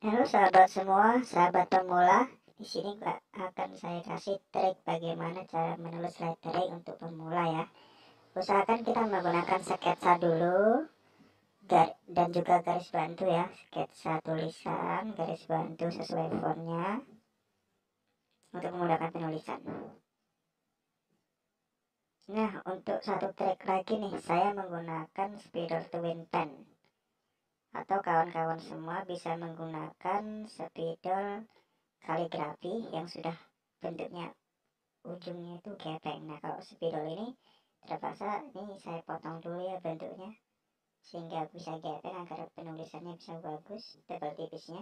Halo sahabat semua, sahabat pemula. Di sini akan saya kasih trik bagaimana cara menulis lettering untuk pemula ya. Usahakan kita menggunakan sketsa dulu dan juga garis bantu ya. Sketsa tulisan, garis bantu sesuai fontnya untuk memudahkan penulisan. Nah, untuk satu trik lagi nih, saya menggunakan spiral twin pen. Atau kawan-kawan semua bisa menggunakan spidol kaligrafi yang sudah bentuknya ujungnya itu gepeng. Nah, kalau spidol ini terpaksa ini saya potong dulu ya bentuknya sehingga bisa gepeng agar penulisannya bisa bagus, tebal tipisnya.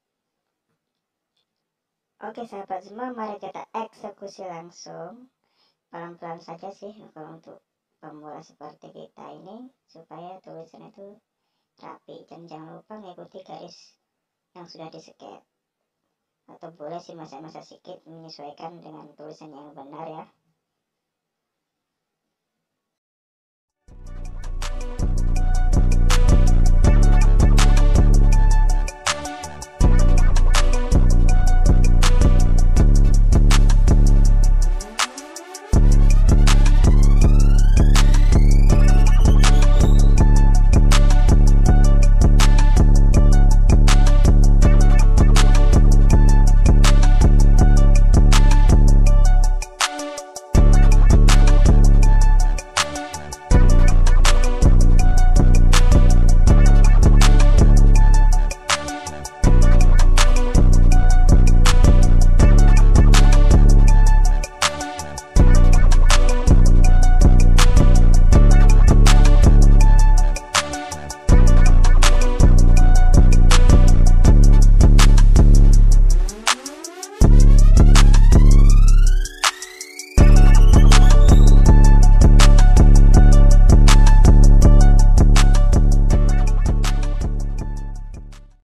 Oke sahabat semua, mari kita eksekusi langsung. Pelan-pelan saja sih kalau untuk pemula seperti kita ini, supaya tulisan itu rapi. Dan jangan lupa mengikuti garis yang sudah disket, atau boleh sih masa-masa sedikit menyesuaikan dengan tulisan yang benar ya.